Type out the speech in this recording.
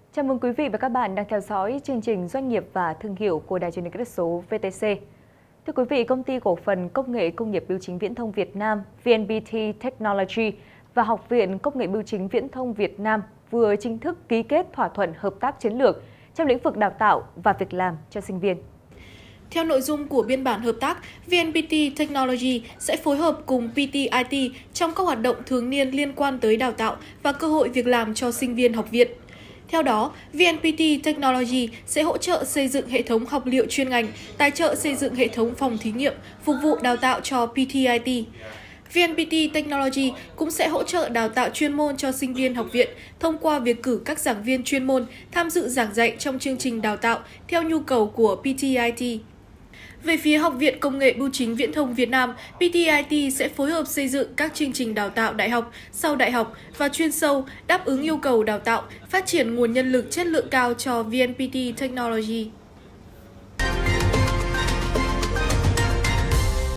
Chào mừng quý vị và các bạn đang theo dõi chương trình Doanh nghiệp và Thương hiệu của Đài truyền hình kỹ thuật số VTC. Thưa quý vị, Công ty Cổ phần Công nghệ Công nghiệp Bưu chính Viễn thông Việt Nam VNPT Technology và Học viện Công nghệ Bưu chính Viễn thông Việt Nam vừa chính thức ký kết thỏa thuận hợp tác chiến lược trong lĩnh vực đào tạo và việc làm cho sinh viên. Theo nội dung của biên bản hợp tác, VNPT Technology sẽ phối hợp cùng PTIT trong các hoạt động thường niên liên quan tới đào tạo và cơ hội việc làm cho sinh viên học viện. Theo đó, VNPT Technology sẽ hỗ trợ xây dựng hệ thống học liệu chuyên ngành, tài trợ xây dựng hệ thống phòng thí nghiệm, phục vụ đào tạo cho PTIT. VNPT Technology cũng sẽ hỗ trợ đào tạo chuyên môn cho sinh viên học viện thông qua việc cử các giảng viên chuyên môn tham dự giảng dạy trong chương trình đào tạo theo nhu cầu của PTIT. Về phía Học viện Công nghệ Bưu chính Viễn thông Việt Nam, PTIT sẽ phối hợp xây dựng các chương trình đào tạo đại học, sau đại học và chuyên sâu đáp ứng yêu cầu đào tạo, phát triển nguồn nhân lực chất lượng cao cho VNPT Technology.